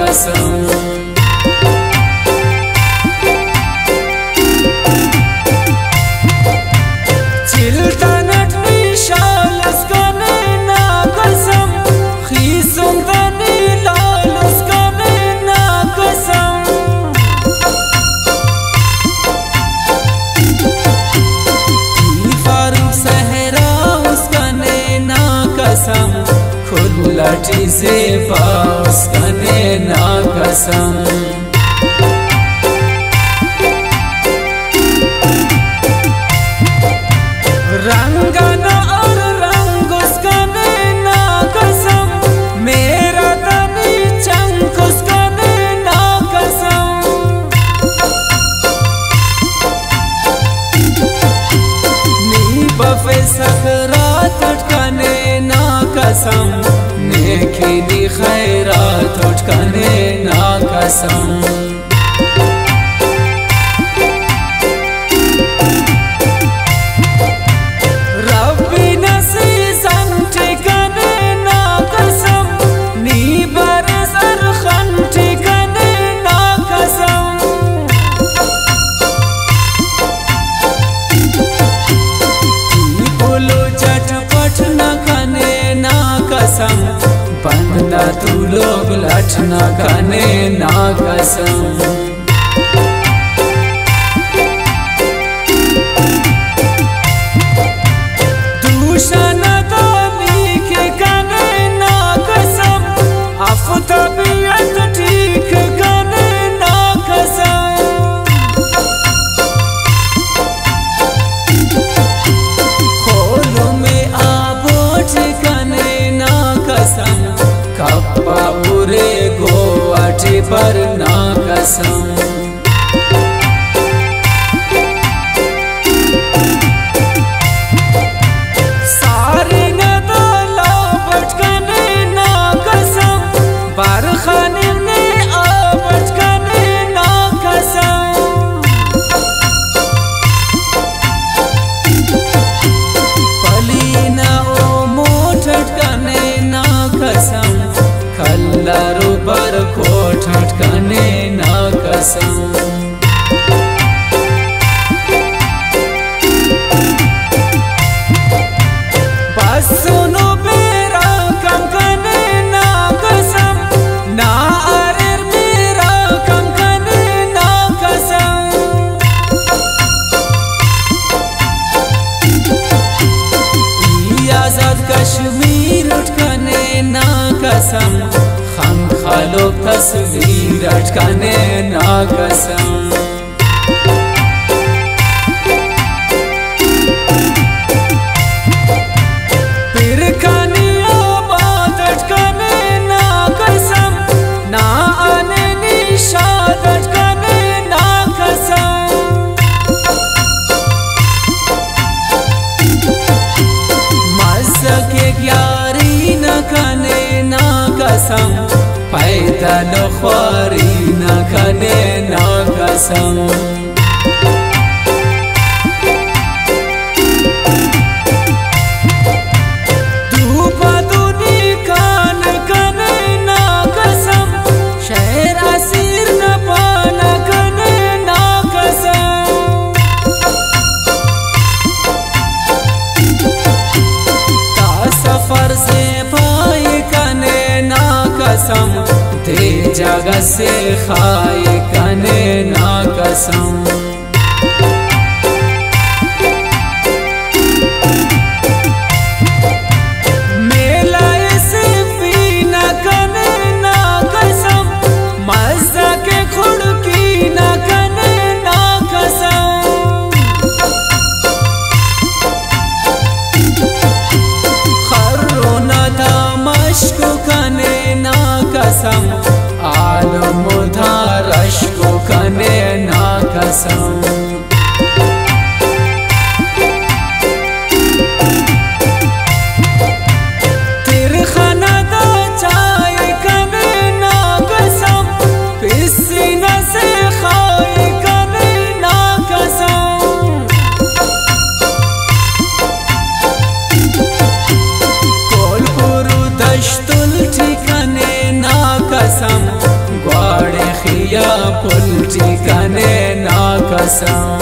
कसम। लाठी से पास कने ना कसम। रंगना और रंग उसकने ना कसम, मेरा तनी चंक उसकने ना कसम। नी बफे सकरात उठकने ना कसम, नेखिनी खैरात उठकने ना कसम। रब्बी नसीज़न ठिकाने ना कसम, नी बरसर खन ठिकाने ना कसम। बोलो चटपट न खाने ना कसम, बंदा तू लोग लठ न खाने ना कसम। दूषण दानी के खाने ना कसम, आफताबियत ठीक खाने ना कसम। खोलों में आबो ठिकाने ना कसम, कप्पा उरे गोवाटी पर ना कसम। सारी नदाला भटकने ना कसम, बारखाने ने आ भटकने ना कसम। पलीना ओ मोठटकने ना कसम, खल्लारू पर कोठ ठटकने ना कसम। बस सुनो बेरा कंकने ना कसम, ना अरेर मेरा कंकने ना कसम। आजाद कश्मीर उठकने ना कसम, हम खालो तस्वीर अटकने ना कसम। फिर खाने आबाद अटकने ना कसम, ना आने निशाद अटकने ना कसम। मज़के यारी न खाने ना कसम, पैदल ख्वारी न खाने ना कसम। धूपा दूनी खान खाने ना कसम, शहर असीर न पान खाने ना कसम। ता सफर से पाए खाने ना कसम, ते जगह से खाए खाने ना कसम। मेलाए से पीना खाने ना कसम, मज़ा के खुड़की ना खाने ना कसम। खर्रोना था मश्क खाने ना कसम, आलम उधार कसम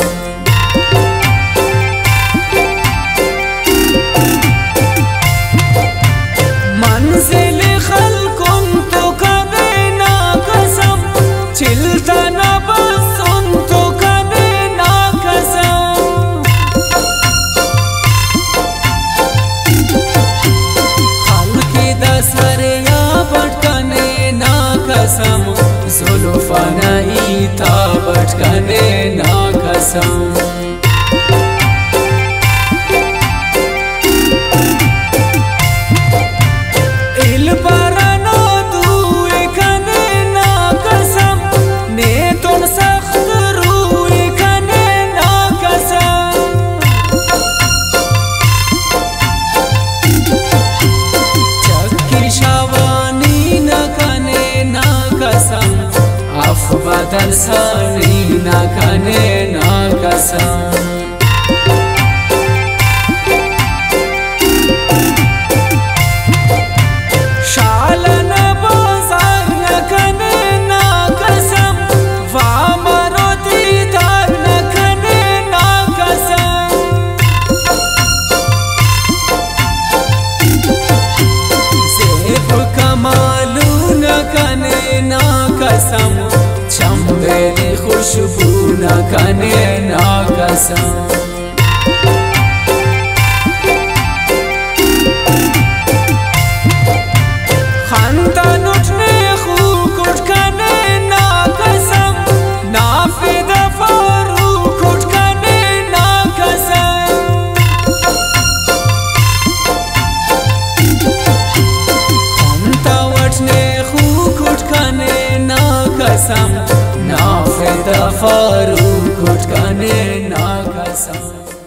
मंजिल खल्कुन तो कने ना कसम चिलता ना बसुन तो कने ना कसम हल्की दसरे या भटकने ना कसम जुल्फा नहीं था भटकने ना कसम बदल सारी ना कने ना कसम शालन बाजार न कने ना कसम वामरो दीदार न कने ना कसम ज़ेब कमालू न कने ना कसम चंबेली खुशबू न कने ना कसम खानदान उठने खूब उठ कने ना कसम नाफिद फारूक उठ कने ना कसम खानदान उठने खूब उठ कने ना कसम नाफिद फारूक उठ कने ना कसम।